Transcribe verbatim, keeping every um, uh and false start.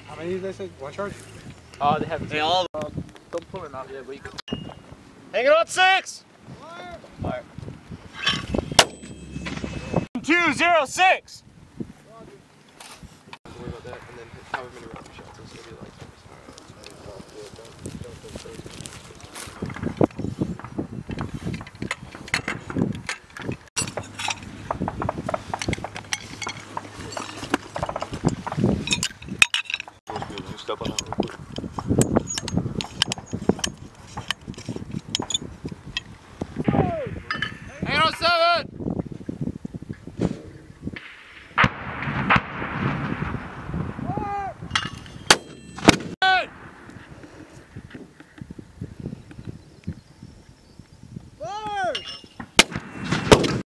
How many did they say? One charge? Oh, they have. They all. Uh, don't pull him out yet, but you can. Hanging on six. Fire. Two zero six. Don't worry about that, and then however many